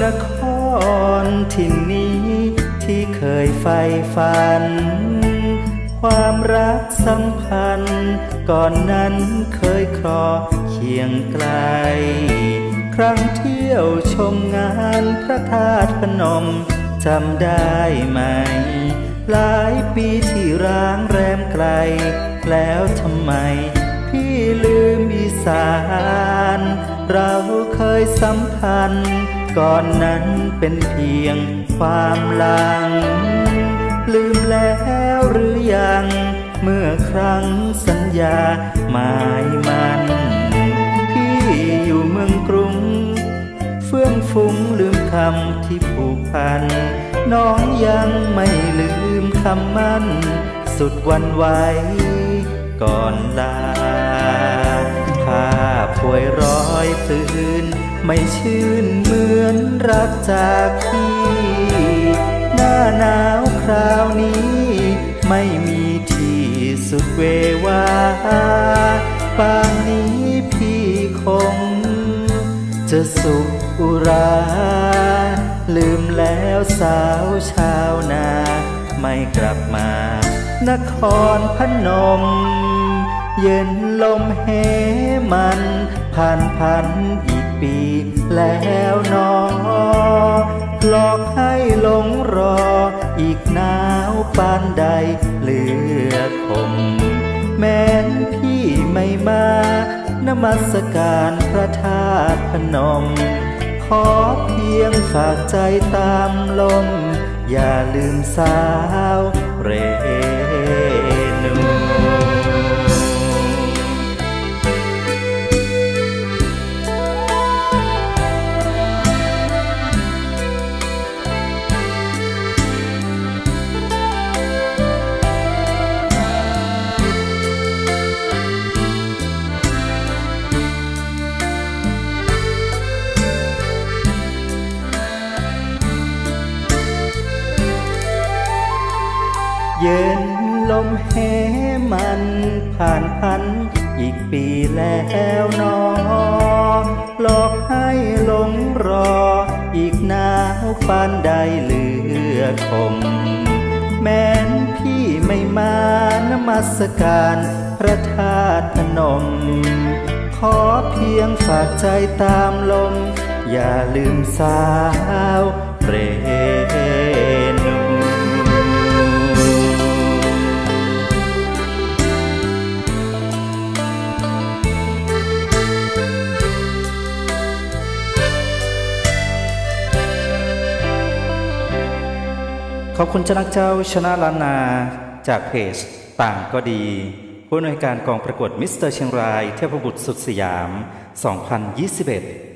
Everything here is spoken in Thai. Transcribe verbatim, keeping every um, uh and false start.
ครถิ่นนี้ที่เคยใฝ่ฝันความรักสัมพันธ์ก่อนนั้นเคยครอเคียงไกลครั้งเที่ยวชมงานพระธาตุพนมจำได้ไหมหลายปีที่ร้างแรมไกลแล้วทำไมพี่ลืมอีสานเราเคยสัมพันธ์ก่อนนั้นเป็นเพียงความหลังลืมแล้วหรือยังเมื่อครั้งสัญญาหมายมันพี่อยู่เมืองกรุงเฟื่องฟุ้งลืมคำที่ผูกพันน้องยังไม่ลืมคำมั่นสุดวันไหวก่อนลาผ้าป่วยร้อยปืนไม่ชื่นเหมือนรักจากพี่หน้าหนาวคราวนี้ไม่มีที่สุดเววาป่านนี้พี่คงจะสุขอุราลืมแล้วสาวชาวนาไม่กลับมานครพนมเย็นลมเหมันผ่านพันอีกปีแล้วนอหลอกให้หลงรออีกหนาวปานใดเหลือคมแม้นพี่ไม่มานมัสการพระธาตุพนมขอเพียงฝากใจตามลมอย่าลืมสาวเรนูเย็นลมแห่มันผ่านพันอีกปีแล้วนอหลอกให้หลงรออีกหนาวปานใดเหลือคมแม้นพี่ไม่มานมัสการพระธาตุพนมขอเพียงฝากใจตามลมอย่าลืมสาวเรนูขอบคุณเจ้านักเจ้าชนะล้านนาจากเพจต่างก็ดีผู้อำนวยการกองประกวดมิสเตอร์เชียงรายเทพบุตรสุดสยามสองพันยี่สิบเอ็ด